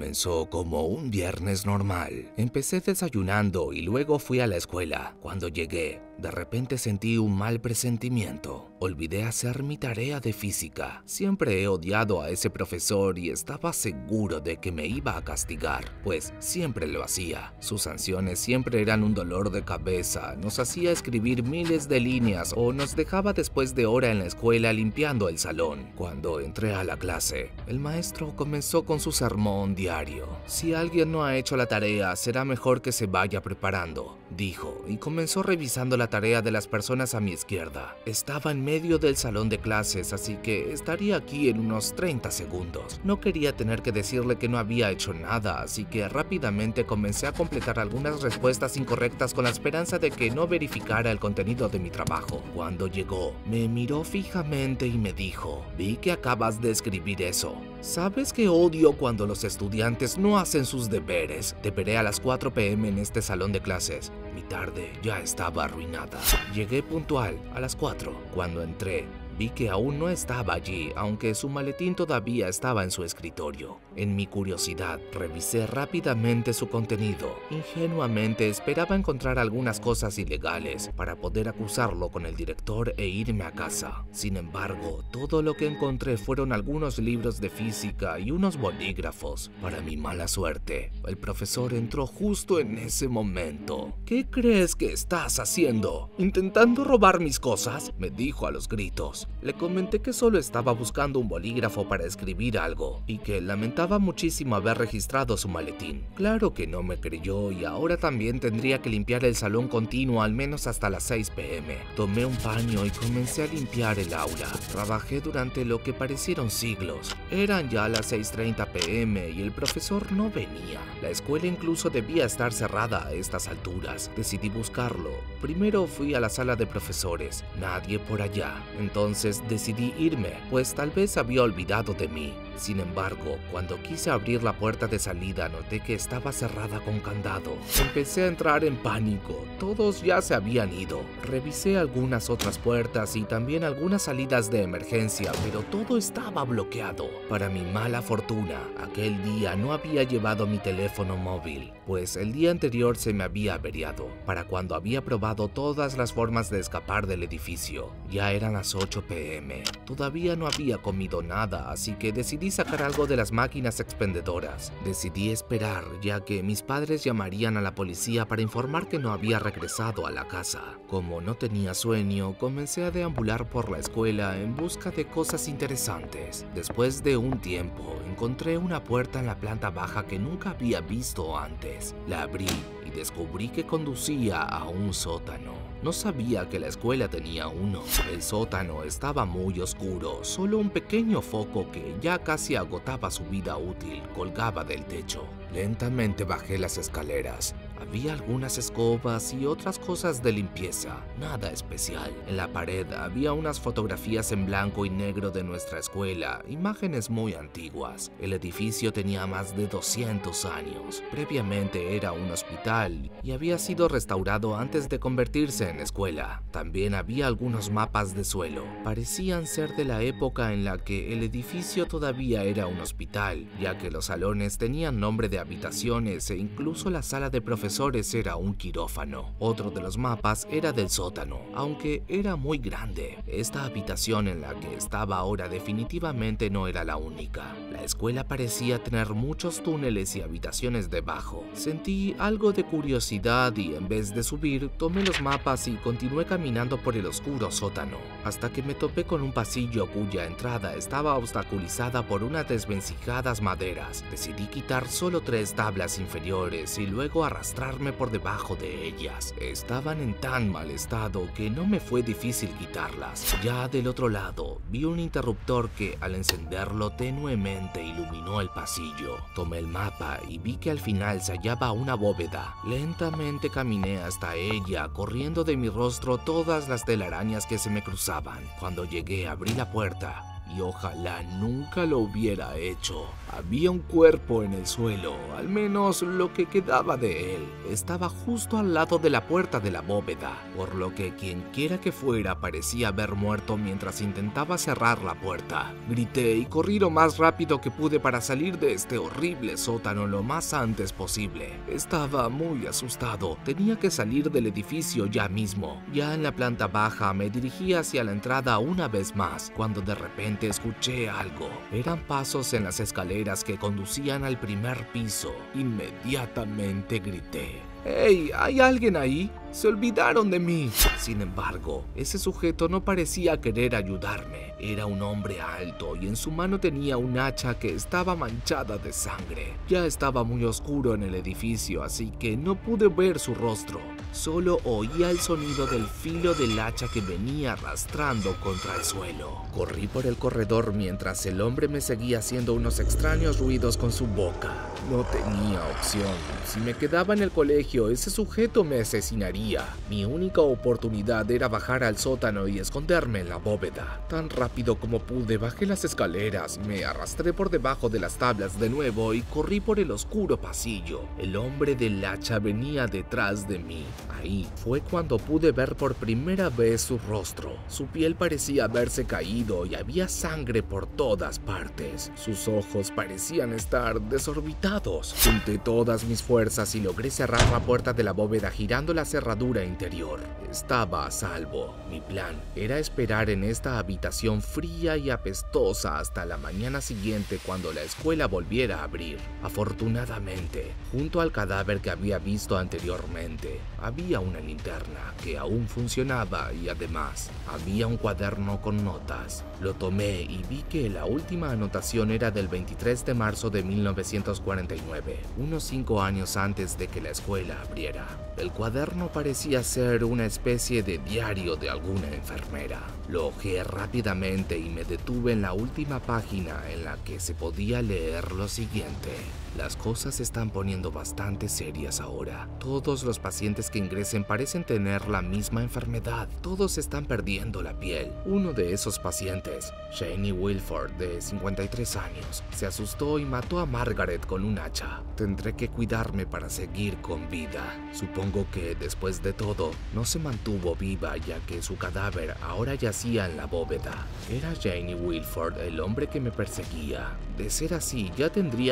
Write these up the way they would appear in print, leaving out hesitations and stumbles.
comenzó como un viernes normal. Empecé desayunando y luego fui a la escuela. Cuando llegué, de repente sentí un mal presentimiento. Olvidé hacer mi tarea de física. Siempre he odiado a ese profesor y estaba seguro de que me iba a castigar, pues siempre lo hacía. Sus sanciones siempre eran un dolor de cabeza, nos hacía escribir miles de líneas o nos dejaba después de hora en la escuela limpiando el salón. Cuando entré a la clase, el maestro comenzó con su sermón diario. Si alguien no ha hecho la tarea, será mejor que se vaya preparando, dijo, y comenzó revisando la tarea de las personas a mi izquierda. Estaba en medio del salón de clases, así que estaría aquí en unos 30 segundos. No quería tener que decirle que no había hecho nada, así que rápidamente comencé a completar algunas respuestas incorrectas con la esperanza de que no verificara el contenido de mi trabajo. Cuando llegó, me miró fijamente y me dijo: vi que acabas de escribir eso. ¿Sabes que odio cuando los estudiantes no hacen sus deberes? Te veré a las 4 p.m. en este salón de clases. Mi tarde ya estaba arruinada. Llegué puntual a las 4. Cuando entré, vi que aún no estaba allí, aunque su maletín todavía estaba en su escritorio. En mi curiosidad, revisé rápidamente su contenido. Ingenuamente esperaba encontrar algunas cosas ilegales para poder acusarlo con el director e irme a casa. Sin embargo, todo lo que encontré fueron algunos libros de física y unos bolígrafos. Para mi mala suerte, el profesor entró justo en ese momento. ¿Qué crees que estás haciendo? ¿Intentando robar mis cosas?, me dijo a los gritos. Le comenté que solo estaba buscando un bolígrafo para escribir algo y que lamentaba muchísimo haber registrado su maletín. Claro que no me creyó y ahora también tendría que limpiar el salón continuo al menos hasta las 6 p.m. Tomé un paño y comencé a limpiar el aula. Trabajé durante lo que parecieron siglos. Eran ya las 6:30 p.m. y el profesor no venía. La escuela incluso debía estar cerrada a estas alturas. Decidí buscarlo. Primero fui a la sala de profesores. Nadie por allá. Entonces decidí irme, pues tal vez había olvidado de mí. Sin embargo, cuando quise abrir la puerta de salida, noté que estaba cerrada con candado. Empecé a entrar en pánico. Todos ya se habían ido. Revisé algunas otras puertas y también algunas salidas de emergencia, pero todo estaba bloqueado. Para mi mala fortuna, aquel día no había llevado mi teléfono móvil, pues el día anterior se me había averiado. Para cuando había probado todas las formas de escapar del edificio, ya eran las 8 p.m. Todavía no había comido nada, así que decidí sacar algo de las máquinas expendedoras. Decidí esperar, ya que mis padres llamarían a la policía para informar que no había regresado a la casa. Como no tenía sueño, comencé a deambular por la escuela en busca de cosas interesantes. Después de un tiempo, encontré una puerta en la planta baja que nunca había visto antes. La abrí y descubrí que conducía a un sótano. No sabía que la escuela tenía uno. El sótano estaba muy oscuro, solo un pequeño foco que ya casi agotaba su vida útil colgaba del techo. Lentamente bajé las escaleras. Había algunas escobas y otras cosas de limpieza, nada especial. En la pared había unas fotografías en blanco y negro de nuestra escuela, imágenes muy antiguas. El edificio tenía más de 200 años. Previamente era un hospital y había sido restaurado antes de convertirse en escuela. También había algunos mapas de suelo. Parecían ser de la época en la que el edificio todavía era un hospital, ya que los salones tenían nombre de habitaciones e incluso la sala de profesores era un quirófano. Otro de los mapas era del sótano, aunque era muy grande. Esta habitación en la que estaba ahora definitivamente no era la única. La escuela parecía tener muchos túneles y habitaciones debajo. Sentí algo de curiosidad y en vez de subir, tomé los mapas y continué caminando por el oscuro sótano, hasta que me topé con un pasillo cuya entrada estaba obstaculizada por unas desvencijadas maderas. Decidí quitar solo 3 tablas inferiores y luego arrastrarme por debajo de ellas. Estaban en tan mal estado que no me fue difícil quitarlas. Ya del otro lado, vi un interruptor que al encenderlo tenuemente iluminó el pasillo. Tomé el mapa y vi que al final se hallaba una bóveda. Lentamente caminé hasta ella, corriendo de mi rostro todas las telarañas que se me cruzaban. Cuando llegué, abrí la puerta y ojalá nunca lo hubiera hecho. Había un cuerpo en el suelo, al menos lo que quedaba de él. Estaba justo al lado de la puerta de la bóveda, por lo que quienquiera que fuera parecía haber muerto mientras intentaba cerrar la puerta. Grité y corrí lo más rápido que pude para salir de este horrible sótano lo más antes posible. Estaba muy asustado, tenía que salir del edificio ya mismo. Ya en la planta baja me dirigí hacia la entrada una vez más, cuando de repente escuché algo. Eran pasos en las escaleras que conducían al primer piso. Inmediatamente grité: ¡Hey! ¿Hay alguien ahí? Se olvidaron de mí. Sin embargo, ese sujeto no parecía querer ayudarme. Era un hombre alto y en su mano tenía un hacha que estaba manchada de sangre. Ya estaba muy oscuro en el edificio, así que no pude ver su rostro. Solo oía el sonido del filo del hacha que venía arrastrando contra el suelo. Corrí por el corredor mientras el hombre me seguía haciendo unos extraños ruidos con su boca. No tenía opción. Si me quedaba en el colegio, ese sujeto me asesinaría. Mi única oportunidad era bajar al sótano y esconderme en la bóveda. Tan rápido como pude bajé las escaleras, me arrastré por debajo de las tablas de nuevo y corrí por el oscuro pasillo. El hombre del hacha venía detrás de mí. Ahí fue cuando pude ver por primera vez su rostro. Su piel parecía haberse caído y había sangre por todas partes. Sus ojos parecían estar desorbitados. Junté todas mis fuerzas y logré cerrar la puerta de la bóveda girando la cerradura interior. Estaba a salvo. Mi plan era esperar en esta habitación fría y apestosa hasta la mañana siguiente cuando la escuela volviera a abrir. Afortunadamente, junto al cadáver que había visto anteriormente, había una linterna que aún funcionaba y además había un cuaderno con notas. Lo tomé y vi que la última anotación era del 23 de marzo de 1949, unos 5 años antes de que la escuela abriera. El cuaderno parecía ser una especie de diario de alguna enfermera. Lo hojeé rápidamente y me detuve en la última página en la que se podía leer lo siguiente: las cosas se están poniendo bastante serias ahora. Todos los pacientes que ingresen parecen tener la misma enfermedad. Todos están perdiendo la piel. Uno de esos pacientes, Janie Wilford, de 53 años, se asustó y mató a Margaret con un hacha. Tendré que cuidarme para seguir con vida. Supongo que, después de todo, no se mantuvo viva ya que su cadáver ahora yacía en la bóveda. Era Janie Wilford el hombre que me perseguía. De ser así, ya tendría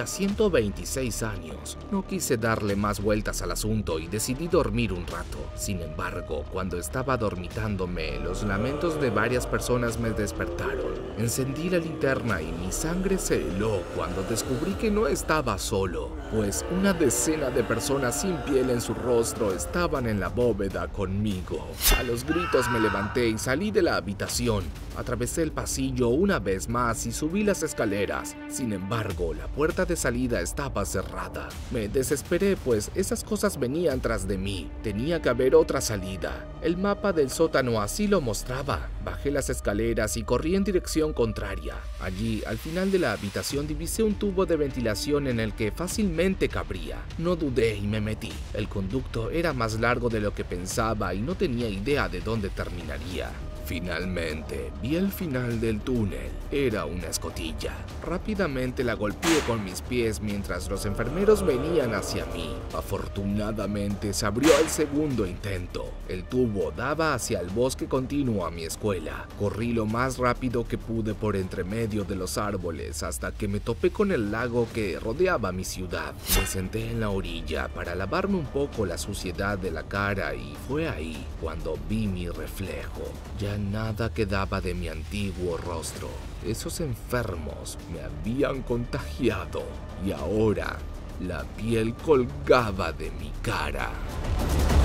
126 años. No quise darle más vueltas al asunto y decidí dormir un rato. Sin embargo, cuando estaba dormitándome, los lamentos de varias personas me despertaron. Encendí la linterna y mi sangre se heló cuando descubrí que no estaba solo, pues una decena de personas sin piel en su rostro estaban en la bóveda conmigo. A los gritos me levanté y salí de la habitación. Atravesé el pasillo una vez más y subí las escaleras. Sin embargo, la puerta de salida estaba cerrada. Me desesperé, pues esas cosas venían tras de mí. Tenía que haber otra salida. El mapa del sótano así lo mostraba. Bajé las escaleras y corrí en dirección contraria. Allí, al final de la habitación, divisé un tubo de ventilación en el que fácilmente cabría. No dudé y me metí. El conducto era más largo de lo que pensaba y no tenía idea de dónde terminaría. Finalmente, vi el final del túnel. Era una escotilla. Rápidamente la golpeé con mis pies mientras los enfermeros venían hacia mí. Afortunadamente, se abrió al segundo intento. El tubo daba hacia el bosque continuo a mi escuela. Corrí lo más rápido que pude por entre medio de los árboles hasta que me topé con el lago que rodeaba mi ciudad. Me senté en la orilla para lavarme un poco la suciedad de la cara y fue ahí cuando vi mi reflejo. Ya nada quedaba de mi antiguo rostro. Esos enfermos me habían contagiado y ahora la piel colgaba de mi cara.